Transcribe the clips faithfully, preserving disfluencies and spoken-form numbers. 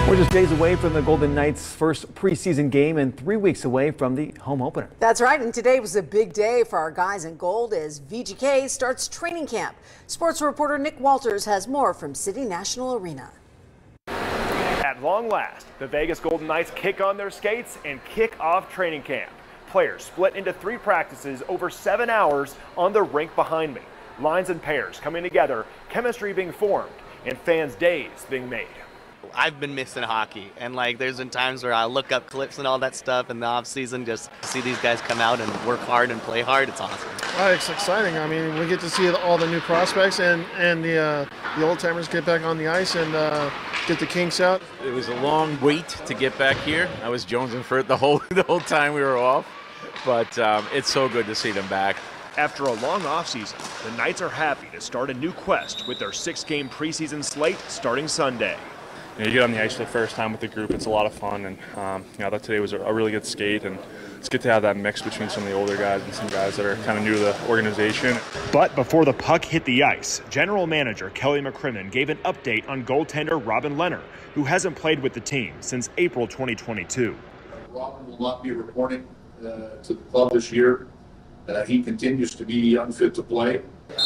We're just days away from the Golden Knights' first preseason game and three weeks away from the home opener. That's right, and today was a big day for our guys in gold as V G K starts training camp. Sports reporter Nick Walters has more from City National Arena. At long last, the Vegas Golden Knights kick on their skates and kick off training camp. Players split into three practices over seven hours on the rink behind me. Lines and pairs coming together, chemistry being formed, and fans' days being made. I've been missing hockey, and like there's been times where I look up clips and all that stuff in the off season just to see these guys come out and work hard and play hard. It's awesome. Oh, it's exciting. I mean, we get to see all the new prospects and and the uh, the old timers get back on the ice and uh, get the kinks out. It was a long wait to get back here. I was jonesing for it the whole the whole time we were off, but um, it's so good to see them back. After a long offseason, the Knights are happy to start a new quest with their six-game preseason slate starting Sunday. You know, you get on the ice for the first time with the group, it's a lot of fun, and um, you know, I thought today was a, a really good skate, and it's good to have that mix between some of the older guys and some guys that are kind of new to the organization. But before the puck hit the ice, General Manager Kelly McCrimmon gave an update on goaltender Robin Lehner, who hasn't played with the team since April twenty twenty-two. Robin will not be reporting uh, to the club this year. Uh, he continues to be unfit to play.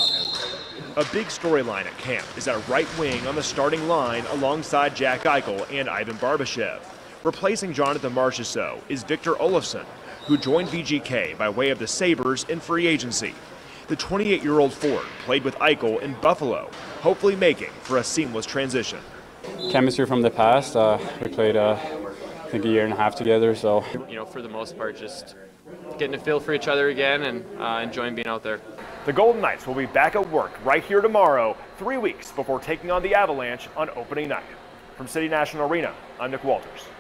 A big storyline at camp is that right wing on the starting line alongside Jack Eichel and Ivan Barbashev. Replacing Jonathan Marchessault is Victor Olofsson, who joined V G K by way of the Sabres in free agency. The twenty-eight-year-old Ford played with Eichel in Buffalo, hopefully making for a seamless transition. Chemistry from the past. Uh, we played, uh, I think, a year and a half together. So, you know, for the most part, just getting a feel for each other again and uh, enjoying being out there. The Golden Knights will be back at work right here tomorrow, three weeks before taking on the Avalanche on opening night. From City National Arena, I'm Nick Walters.